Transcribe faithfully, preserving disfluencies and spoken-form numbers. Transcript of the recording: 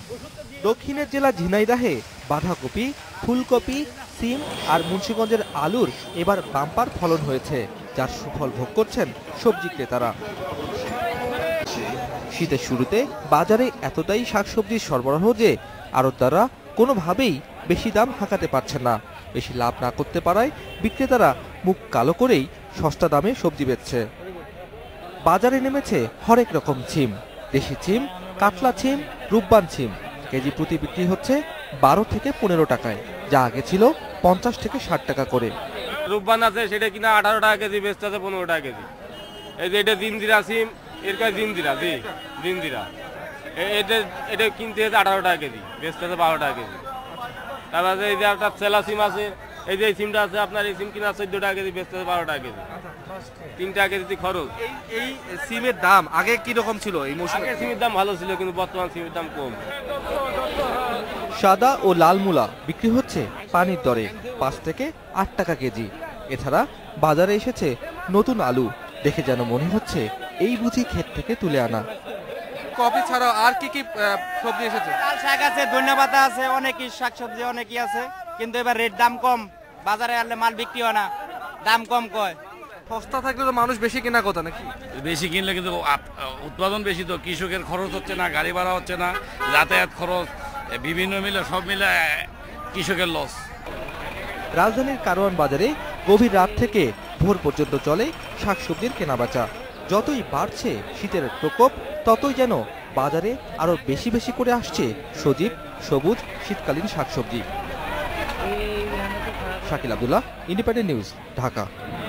দক্ষিণের জেলা ঝিনাইদহে বাঁধাকপি, ফুলকপি, সিম আর মুন্সিগঞ্জের আলুর এবার বাম্পার ফলন হয়েছে, যার সুফল ভোগ করছেন সবজি ক্রেতারা। শীতের শুরুতে বাজারে এতটাই শাকসবজির সরবরাহ যে আড়তদাররা কোনোভাবেই বেশি দাম হাঁকাতে পারছেন না। বেশি লাভ না করতে পারায় বিক্রেতারা মুখ কালো করেই সস্তা দামে সবজি বেচছে। বাজারে নেমেছে হরেক রকম ছিম, দেশি ছিম, কাতলা ছিম, রূপবান ছিম। কেজি প্রতি বিক্রি হচ্ছে বারো থেকে পনেরো টাকায়, যা আগে ছিল পঞ্চাশ থেকে ষাট টাকা করে। রূপবান আছে সেটা কিনা আঠারো টাকা কেজি, বেচতে আছে পনেরো টাকা কেজি। এই যে এটা জিনজিরা সিম, এর কাছে জিনজিরা জি জিনজিরা এটা এটা কিনতে হচ্ছে আঠারো টাকা কেজি, বেচতে আছে বারো টাকা কেজি। তারপরে এই যে একটা সেলা সিম আছে, এই যে সিমটা আছে আপনার, এই সিম কিনা চোদ্দ টাকা কেজি, বেচতে আছে বারো টাকা কেজি। তিন টাকা কেজি খরচ। এই সিমের দাম আগে কি রকম ছিল? এই মৌসুমে সিমের দাম ভালো ছিল, কিন্তু বর্তমান সিমের দাম কম। সাদা ও লাল মূলা বিক্রি হচ্ছে পানির দরে পাঁচ থেকে আট টাকা কেজি। এছাড়া বাজারে এসেছে নতুন আলু, দেখে যেন মনে হচ্ছে এই বুঝি ক্ষেত থেকে তুলে আনা। কফি ছাড়াও আর কি কি সবজি এসেছে? লাল শাক আছে, ধনিয়া পাতা আছে, অনেকই শাকসবজি অনেকই আছে, কিন্তু এবার রেট দাম কম। বাজারে আনলে মাল বিক্রি হয় না, দাম কম কয়। সস্তা থাকলে তো মানুষ বেশি কেনা কথা নাকি? বেশি কিনলে কিন্তু উৎপাদন বেশি, তো কৃষকের খরচ হচ্ছে না, গাড়ি ভাড়া হচ্ছে না, যাতায়াত খরচ বিভিন্ন মিলে সব মিলে কৃষকের লস। রাজধানীর কারওয়ান বাজারে গভীর রাত থেকে ভোর পর্যন্ত চলে শাকসবজির কেনাবেচা। যতই বাড়ছে শীতের প্রকোপ, ততই যেন বাজারে আরো বেশি বেশি করে আসছে সজীব সবুজ শীতকালীন শাকসবজি। Shakil Abdullah, independent news, Dhaka.